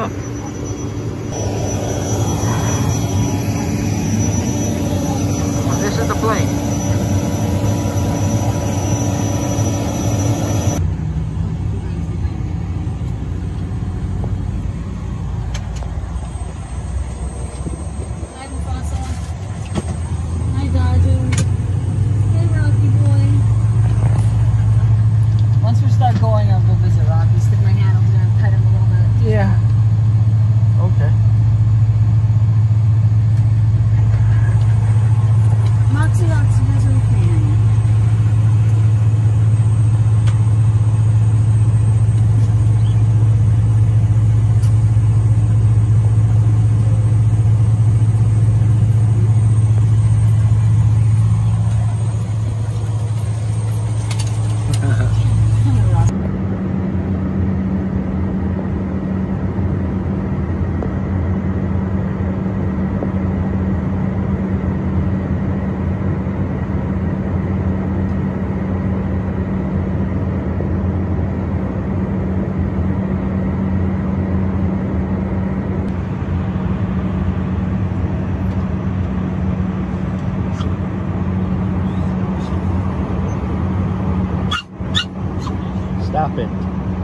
up. This is the plane. Hi, Dodger. Hey, Rocky boy. Once we start going, I'll go visit Rocky. Stick my hand over there and pet him a little bit. Yeah. Okay. Moxie has her fan. Stop it.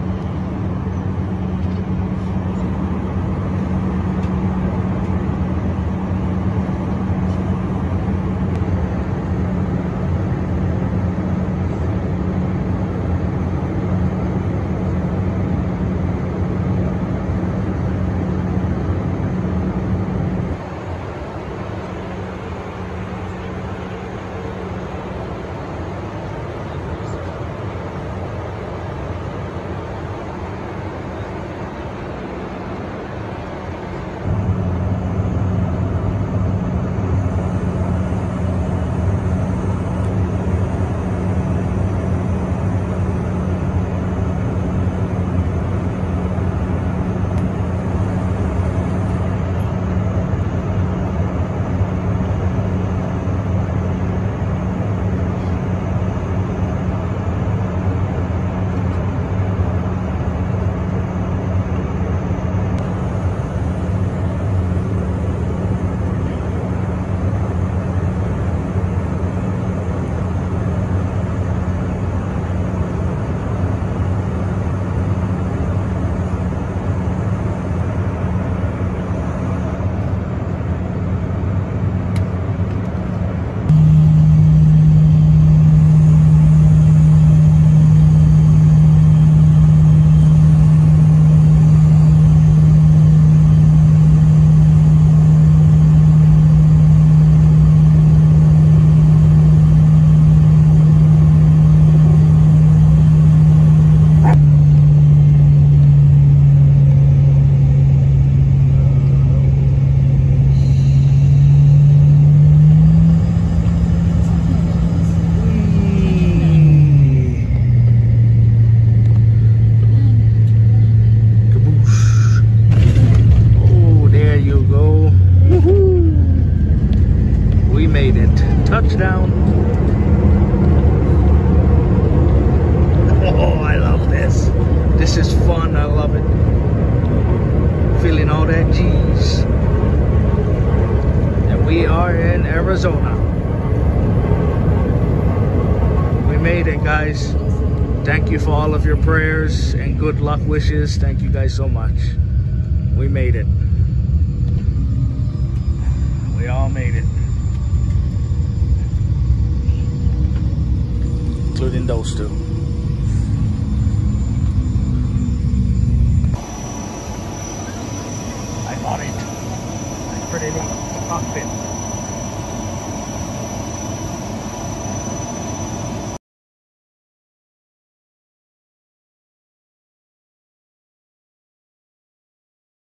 Touchdown. Oh, I love this. This is fun. I love it. Feeling all that G's. And we are in Arizona. We made it, guys. Thank you for all of your prayers and good luck wishes. Thank you guys so much. We made it. We all made it. Including those two.